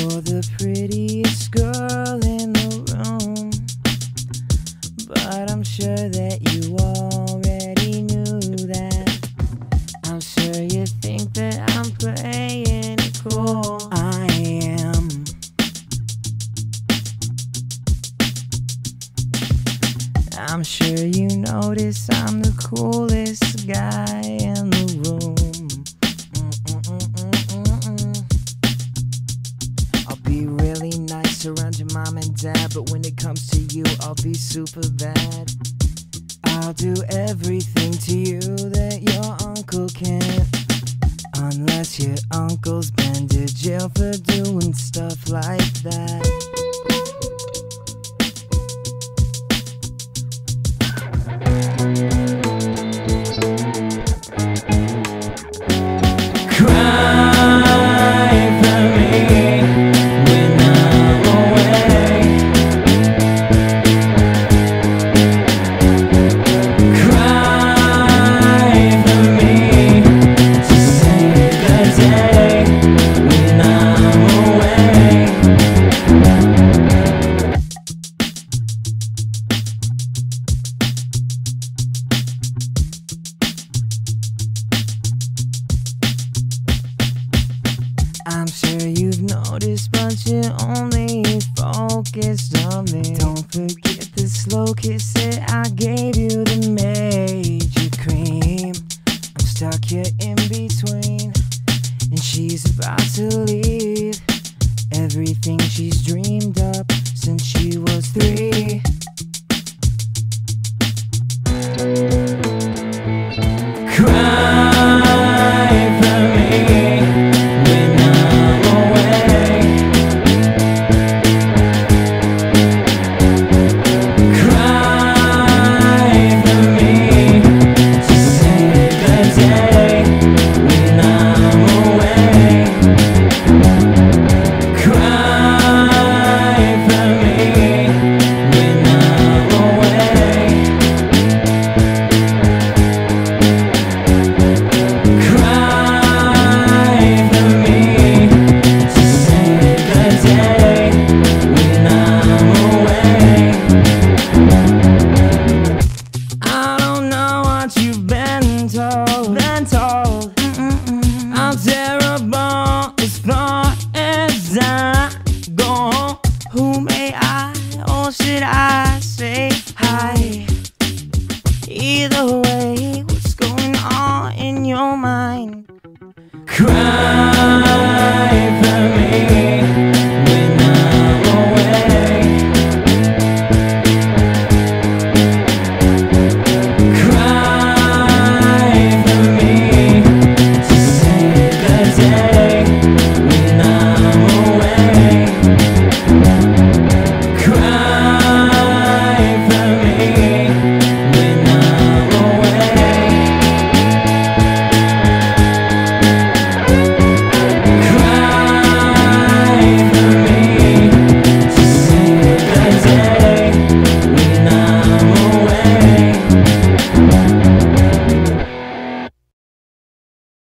You're the prettiest girl in the room, but I'm sure that you already knew that. I'm sure you think that I'm playing it cool. I am. I'm sure you notice I'm the coolest guy in the room. I'll be really nice around your mom and dad, but when it comes to you, I'll be super bad. I'll do everything to you that your uncle can't, unless your uncle's been to jail for doing stuff like that. I'm sure you've noticed, but you're only focused on me. Don't forget the slow kiss that I gave you that made you cream. I'm stuck here in between, and she's about to leave everything she's dreamed up since she was 3. I'm terrible as far as I go. Who may I, or should I say hi? Either way, what's going on in your mind?